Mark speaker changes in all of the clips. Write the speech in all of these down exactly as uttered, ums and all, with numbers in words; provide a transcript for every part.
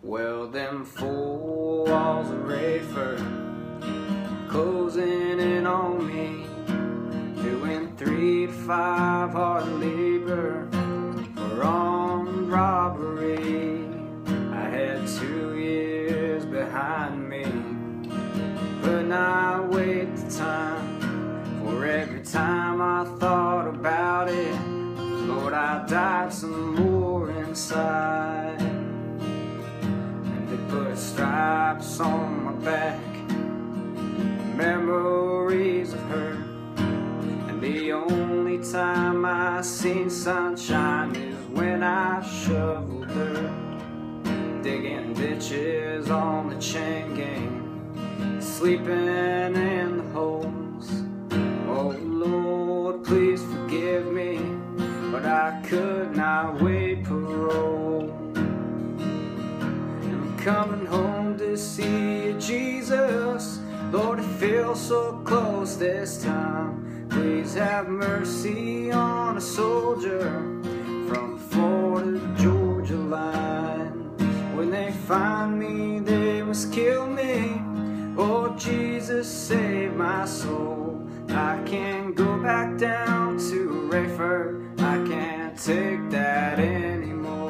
Speaker 1: Well, them four walls of Raiford closing in on me, doing three to five hard labor for armed robbery. I had two years behind me, but I wait the time, for every time I thought about it, Lord, I died some more inside. And they put stripes on my back, memories of her, and the only time I seen sunshine is when I shoveled her, digging ditches on the chain gang, sleeping in the holes. Oh Lord, please forgive me, but I could not wait parole. And I'm coming home to see you, Jesus. Lord, it feels so close this time. Please have mercy on a soldier from Florida, Georgia line. When they find me, they must kill me. Oh, Jesus, save my soul. I can't go back down to Raiford. I can't take that anymore.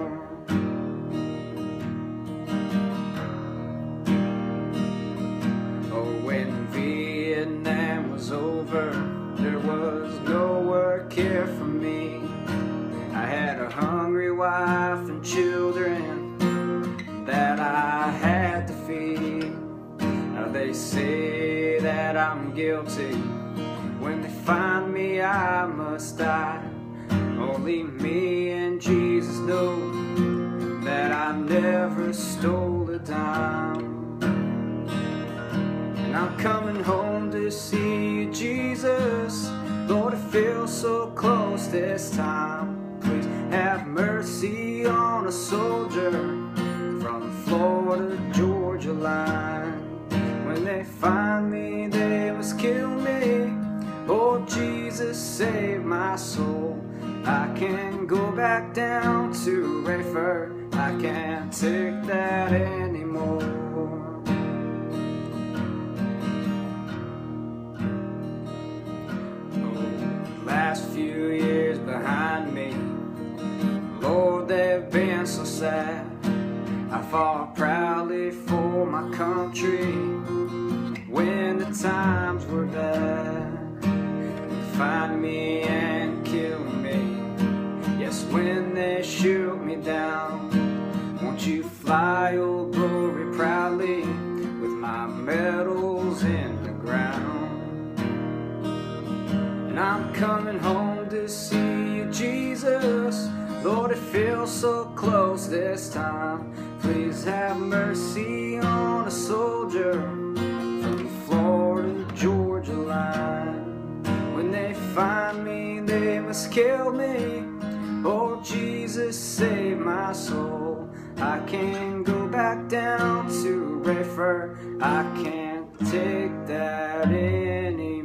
Speaker 1: Oh, when Vietnam was over, there was no work here for me. I had a hungry wife and children that I had to feed. Now they say that I'm guilty. When they find me, I must die. Only me and Jesus know that I never stole a dime. And I'm coming home to see you, Jesus. Lord, it feels so close this time. Please have mercy on a soldier from Florida, Georgia line. When they find me, they must kill me. Oh, Jesus, save my soul. I can't go back down to Raiford. I can't take that anymore. Oh, last few years behind me, Lord, they've been so sad. I fought proudly for my country when the times were bad. Find me and kill me, yes, when they shoot me down. Won't you fly, oh glory, proudly with my medals in the ground? And I'm coming home to see you, Jesus. Lord, it feels so close this time. Please have mercy on a soldier from Florida, Georgia line. When they find me, they must kill me. Oh, Jesus, save my soul. I can't go back down to Raiford. I can't take that anymore.